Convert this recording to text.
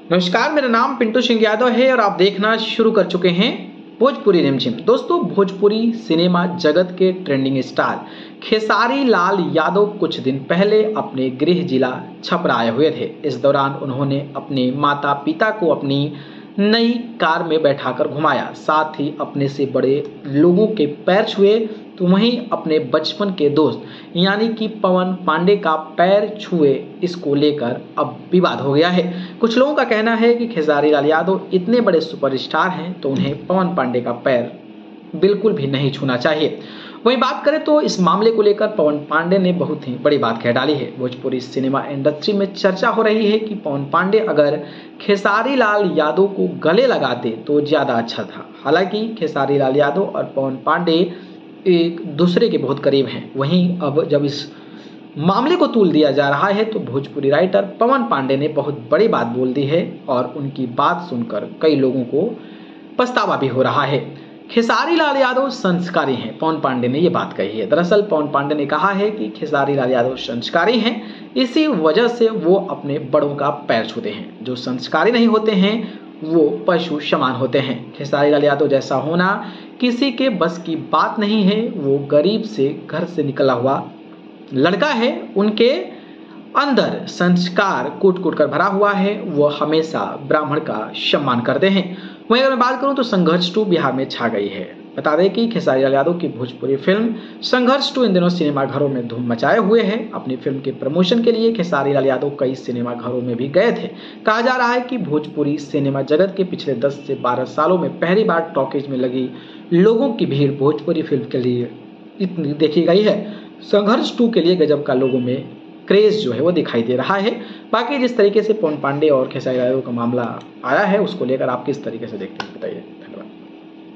नमस्कार, मेरा नाम पिंटू सिंह यादव है और आप देखना शुरू कर चुके हैं भोजपुरी रिमझिम। दोस्तों, भोजपुरी सिनेमा जगत के ट्रेंडिंग स्टार खेसारी लाल यादव कुछ दिन पहले अपने गृह जिला छपरा आए हुए थे। इस दौरान उन्होंने अपने माता पिता को अपनी नई कार में बैठाकर घुमाया, साथ ही अपने से बड़े लोगों के पैर छुए। तो वहीं अपने बचपन के दोस्त यानी कि पवन पांडे का पैर छुए, इसको लेकर अब विवाद हो गया है। कुछ लोगों का कहना है कि खेसारी लाल यादव इतने बड़े सुपरस्टार हैं तो उन्हें पवन पांडे का पैर बिल्कुल भी नहीं छूना चाहिए। वहीं बात करें तो इस मामले को लेकर पवन पांडे ने बहुत ही बड़ी बात कह डाली है। भोजपुरी सिनेमा इंडस्ट्री में चर्चा हो रही है कि पवन पांडे अगर खेसारी लाल यादव को गले लगाते तो ज़्यादा अच्छा था। हालांकि खेसारी लाल यादव और पवन पांडे एक दूसरे के बहुत करीब हैं। वहीं अब जब इस मामले को तूल दिया जा रहा है तो भोजपुरी राइटर पवन पांडे ने बहुत बड़ी बात बोल दी है और उनकी बात सुनकर कई लोगों को पछतावा भी हो रहा है। खेसारी लाल यादव संस्कारी हैं, पवन पांडे ने ये बात कही है। दरअसल पवन पांडे ने कहा है कि खेसारी लाल यादव संस्कारी हैं, इसी वजह से वो अपने बड़ों का पैर छूते हैं। जो संस्कारी नहीं होते हैं वो पशु समान होते हैं। खेसारी लाल यादव जैसा होना किसी के बस की बात नहीं है। वो गरीब से घर से निकला हुआ लड़का है, उनके अंदर संस्कार कूट कूट कर भरा हुआ है। वो हमेशा ब्राह्मण का सम्मान करते हैं। वहीं अगर मैं बात करूं तो संघर्ष 2 बिहार में छा गई है। बता दें कि खेसारी लाल यादव की भोजपुरी फिल्म संघर्ष 2 इन दिनों सिनेमाघरों में धूम मचाए हुए है। अपनी फिल्म के प्रमोशन के लिए खेसारी लाल यादव कई सिनेमाघरों में भी गए थे। कहा जा रहा है कि भोजपुरी सिनेमा जगत के पिछले 10 से 12 सालों में पहली बार टॉकीज में लगी लोगों की भीड़ भोजपुरी फिल्म के लिए इतनी देखी गई है। संघर्ष 2 के लिए गजब का लोगों में क्रेज जो है वो दिखाई दे रहा है। बाकी जिस तरीके से पवन पांडे और खेसारी लाल यादव का मामला आया है उसको लेकर आप किस तरीके से देखते हैं बताइए।